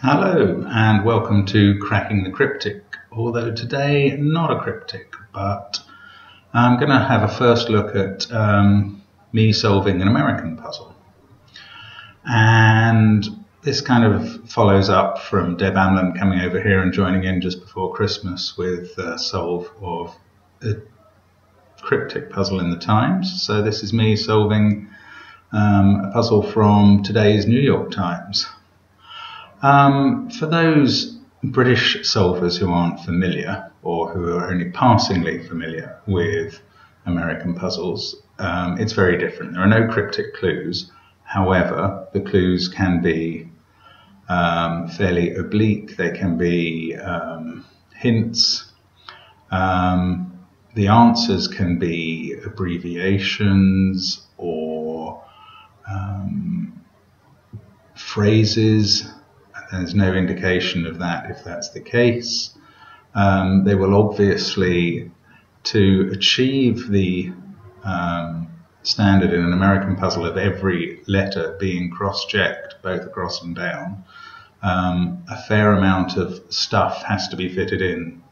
Hello and welcome to Cracking the Cryptic, although today not a cryptic, but I'm going to have a first look at me solving an American puzzle. And this kind of follows up from Deb Amlin coming over here and joining in just before Christmas with a solve of a cryptic puzzle in the Times. So this is me solving a puzzle from today's New York Times. For those British solvers who aren't familiar or who are only passingly familiar with American puzzles, it's very different. There are no cryptic clues. However, the clues can be fairly oblique. They can be hints. The answers can be abbreviations or phrases. There's no indication of that if that's the case. They will obviously, to achieve the standard in an American puzzle of every letter being cross-checked, both across and down, a fair amount of stuff has to be fitted in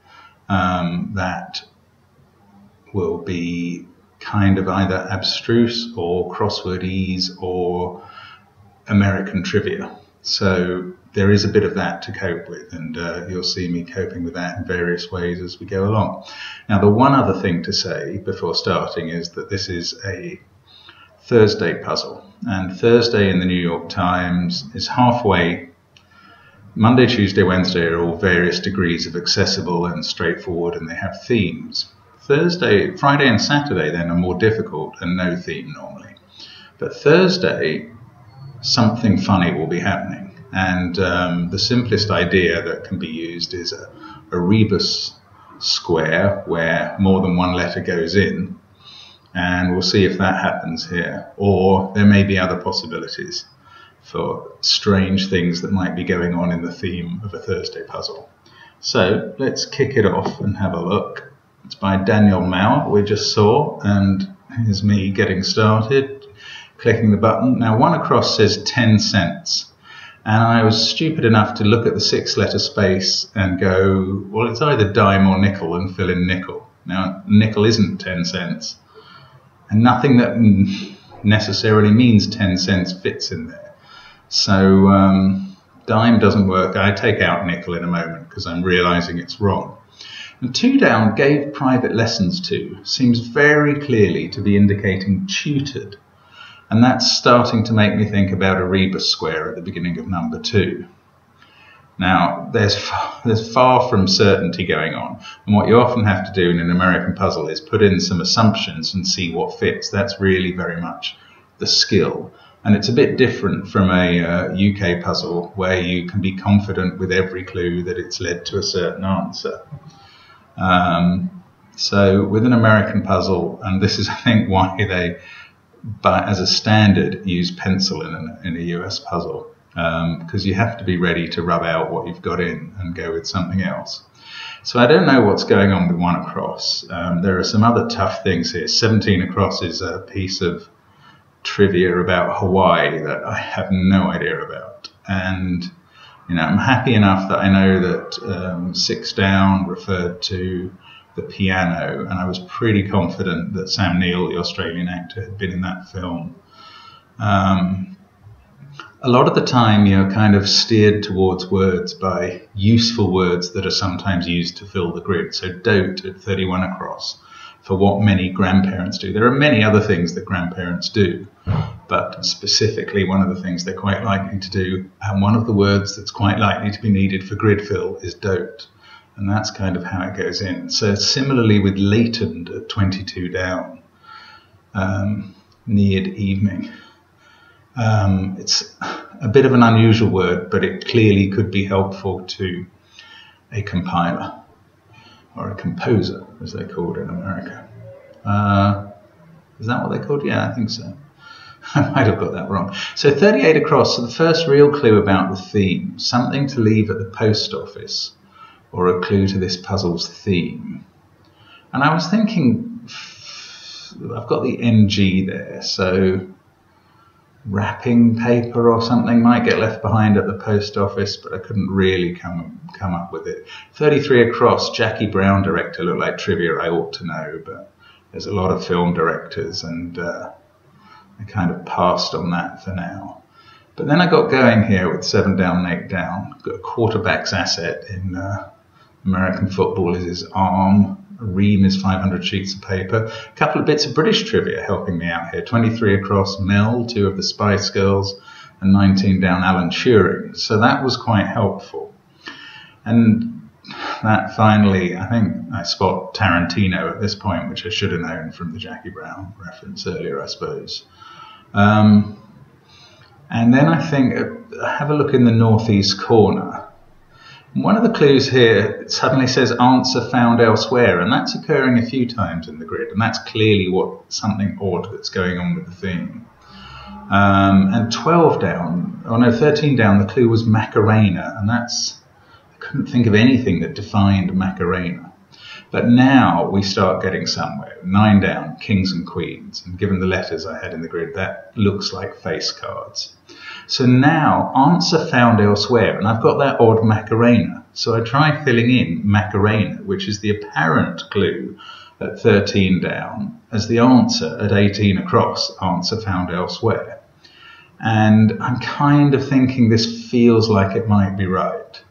that will be kind of either abstruse or crosswordese or American trivia. So there is a bit of that to cope with, and you'll see me coping with that in various ways as we go along. Now, the one other thing to say before starting is that this is a Thursday puzzle, and Thursday in the New York Times is halfway. Monday, Tuesday, Wednesday are all various degrees of accessible and straightforward, and they have themes. Thursday, Friday and Saturday then are more difficult and no theme normally. But Thursday, something funny will be happening. And the simplest idea that can be used is a rebus square where more than one letter goes in. And we'll see if that happens here. Or there may be other possibilities for strange things that might be going on in the theme of a Thursday puzzle. So let's kick it off and have a look. It's by Daniel Mauer, we just saw, and here's me getting started, clicking the button. Now, one across says 10 cents. And I was stupid enough to look at the 6-letter space and go, well, it's either dime or nickel, and fill in nickel. Now, nickel isn't 10 cents. And nothing that necessarily means 10 cents fits in there. So dime doesn't work. I take out nickel in a moment because I'm realizing it's wrong. And 2 down, gave private lessons to, seems very clearly to be indicating tutored. And that's starting to make me think about a rebus square at the beginning of number 2. Now, there's far from certainty going on. And what you often have to do in an American puzzle is put in some assumptions and see what fits. That's really very much the skill. And it's a bit different from a UK puzzle where you can be confident with every clue that it's led to a certain answer. So with an American puzzle, and this is, I think, why they, but as a standard, use pencil in a US puzzle, because you have to be ready to rub out what you've got in and go with something else. So I don't know what's going on with 1 across. There are some other tough things here. 17 across is a piece of trivia about Hawaii that I have no idea about. And you know, I'm happy enough that I know that 6 down referred to the piano, and I was pretty confident that Sam Neill, the Australian actor, had been in that film. A lot of the time you're kind of steered towards words by useful words that are sometimes used to fill the grid. So dote at 31 across for what many grandparents do. There are many other things that grandparents do, but specifically one of the things they're quite likely to do, and one of the words that's quite likely to be needed for grid fill is dote. And that's kind of how it goes in. So similarly with latent at 22 down, neared evening. It's a bit of an unusual word, but it clearly could be helpful to a compiler or a composer, as they're called in America. Is that what they're called? Yeah, I think so. I might have got that wrong. So 38 across, so the first real clue about the theme, something to leave at the post office, or a clue to this puzzle's theme. And I was thinking, I've got the NG there, so wrapping paper or something might get left behind at the post office, but I couldn't really come up with it. 33 across, Jackie Brown director, looked like trivia I ought to know, but there's a lot of film directors, and I kind of passed on that for now. But then I got going here with 7 down, 8 down. Got a quarterback's asset in American football is his arm. A ream is 500 sheets of paper. A couple of bits of British trivia helping me out here. 23 across, Mel, 2 of the Spice Girls, and 19 down, Alan Turing. So that was quite helpful. And that finally, I think I spot Tarantino at this point, which I should have known from the Jackie Brown reference earlier, I suppose. And then I think, have a look in the northeast corner. One of the clues here suddenly says answer found elsewhere, and that's occurring a few times in the grid, and that's clearly something odd that's going on with the theme. And 13 down, the clue was Macarena, and I couldn't think of anything that defined Macarena. But now we start getting somewhere. 9 down, Kings and Queens, and given the letters I had in the grid, that looks like face cards. So now, answer found elsewhere, and I've got that odd Macarena. So I try filling in Macarena, which is the apparent clue at 13 down, as the answer at 18 across, answer found elsewhere. And I'm kind of thinking this feels like it might be right.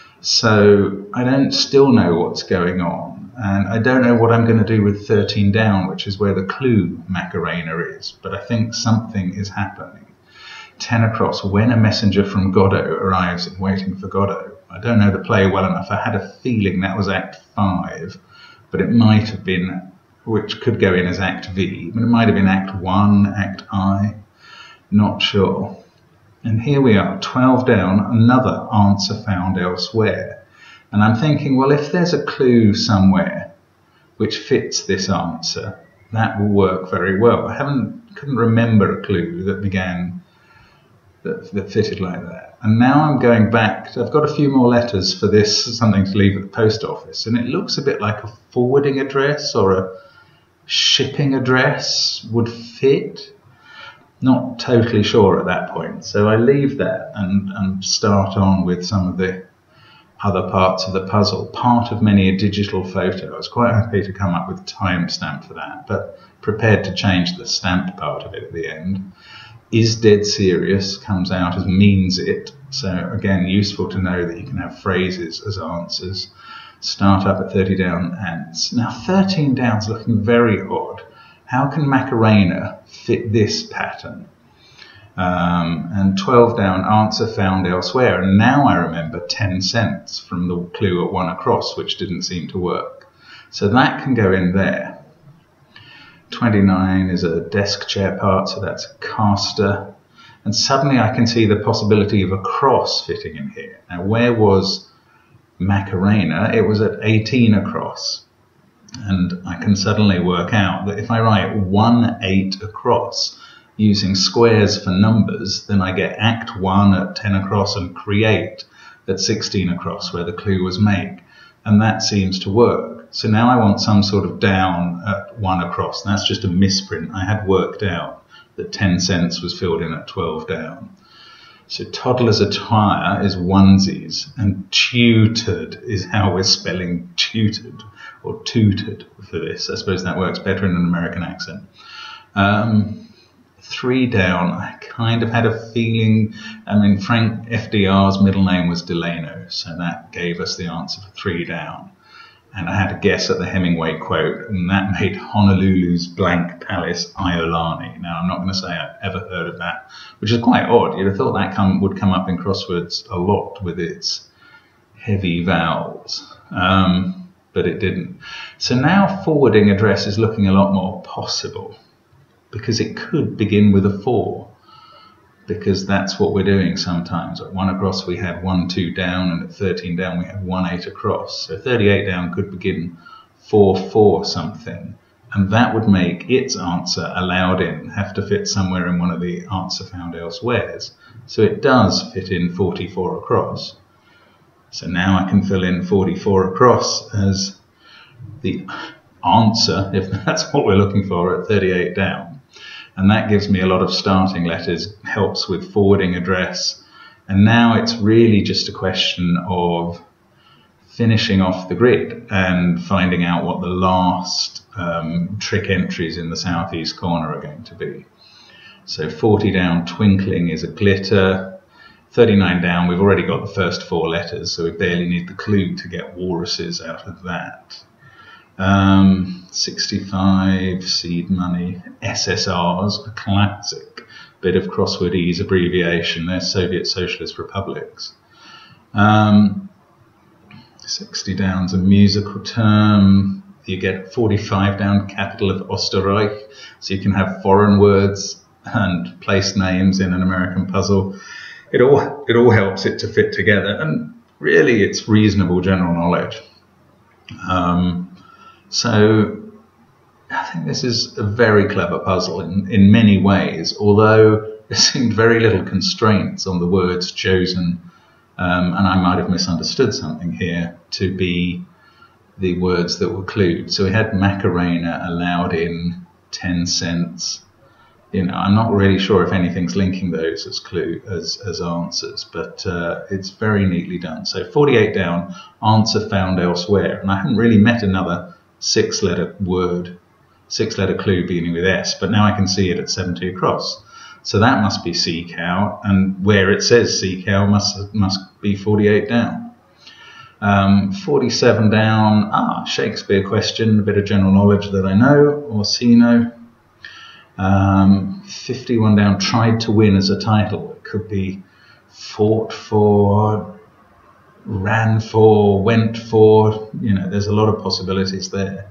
So I don't still know what's going on, and I don't know what I'm going to do with 13 down, which is where the clue Macarena is, but I think something is happening. 10 across, when a messenger from Godot arrives in Waiting for Godot. I don't know the play well enough. I had a feeling that was Act 5, but it might have been, which could go in as Act V, but it might have been Act 1, Act I, not sure. And here we are, 12 down, another answer found elsewhere. And I'm thinking, well, if there's a clue somewhere which fits this answer, that will work very well. I couldn't remember a clue that began that fitted like that. And now I'm going back. I've got a few more letters for this, something to leave at the post office, and it looks a bit like a forwarding address or a shipping address would fit. Not totally sure at that point. So I leave that and start on with some of the other parts of the puzzle. Part of many a digital photo. I was quite happy to come up with a timestamp for that, but prepared to change the stamp part of it at the end. Is dead serious comes out as means it. So again, useful to know that you can have phrases as answers. Start up at 30 down, and now 13 down's looking very odd. How can Macarena fit this pattern? And 12 down, answer found elsewhere. And now I remember 10 cents from the clue at 1 across, which didn't seem to work. So that can go in there. 29 is a desk chair part, so that's a caster. And suddenly I can see the possibility of a cross fitting in here. Now, where was Macarena? It was at 18 across. And I can suddenly work out that if I write 1, 8 across using squares for numbers, then I get Act 1 at 10 across and create at 16 across, where the clue was make. And that seems to work. So now I want some sort of down at 1 across. And that's just a misprint. I had worked out that 10 cents was filled in at 12 down. So toddler's attire is onesies, and tutored is how we're spelling tutored or tutored for this. I suppose that works better in an American accent. 3 down, I kind of had a feeling, Frank FDR's middle name was Delano, so that gave us the answer for 3 down. And I had a guess at the Hemingway quote, and that made Honolulu's blank palace Iolani. Now, I'm not going to say I've ever heard of that, which is quite odd. You'd have thought that would come up in crosswords a lot with its heavy vowels, but it didn't. So now forwarding address is looking a lot more possible, because it could begin with a 4. Because that's what we're doing sometimes. At 1 across we had 1, 2 down, and at 13 down we had 1, 8 across. So 38 down could begin 4, 4 something, and that would make its answer allowed in have to fit somewhere in one of the answer found elsewheres. So it does fit in 44 across. So now I can fill in 44 across as the answer, if that's what we're looking for, at 38 down. And that gives me a lot of starting letters, helps with forwarding address. And now it's really just a question of finishing off the grid and finding out what the last trick entries in the southeast corner are going to be. So 40 down, twinkling is a glitter. 39 down, we've already got the first 4 letters, so we barely need the clue to get walruses out of that. 65, seed money, SSRs, a classic bit of crossword ease abbreviation. They're Soviet Socialist Republics. 60 down's a musical term. You get 45 down, capital of Österreich, so you can have foreign words and place names in an American puzzle. It all helps it to fit together, and really it's reasonable general knowledge. So I think this is a very clever puzzle in many ways, although there seemed very little constraints on the words chosen, and I might have misunderstood something here, to be the words that were clued. So we had Macarena allowed in 10 cents. You know, I'm not really sure if anything's linking those as as answers, but it's very neatly done. So 48 down, answer found elsewhere, and I hadn't really met another 6-letter word, 6-letter clue beginning with S, but now I can see it at 70 across. So that must be sea cow, and where it says sea cow must be 48 down. 47 down, Shakespeare question, a bit of general knowledge that I know, Orsino. 51 down, tried to win as a title. It could be fought for, ran for, went for, you know, there's a lot of possibilities there.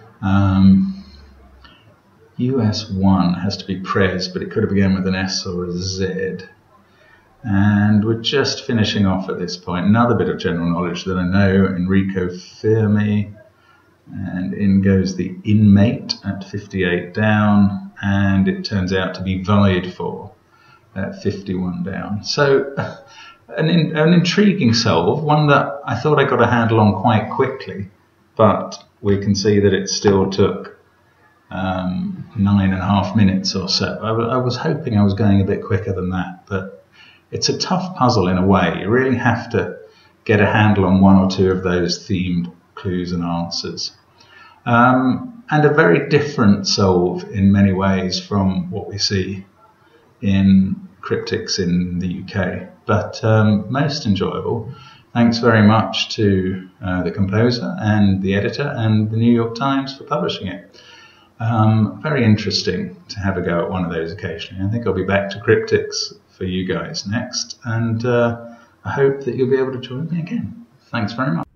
US1 has to be Prez, but it could have begun with an S or a Z. And we're just finishing off at this point. Another bit of general knowledge that I know, Enrico Fermi. And in goes the inmate at 58 down, and it turns out to be vied for at 51 down. So an intriguing solve, one that I thought I got a handle on quite quickly, but we can see that it still took 9.5 minutes or so. I was hoping I was going a bit quicker than that, but it's a tough puzzle in a way. You really have to get a handle on 1 or 2 of those themed clues and answers. And a very different solve in many ways from what we see in cryptics in the UK, but most enjoyable. Thanks very much to the composer and the editor and the New York Times for publishing it. Very interesting to have a go at one of those occasionally. I think I'll be back to cryptics for you guys next, and I hope that you'll be able to join me again. Thanks very much.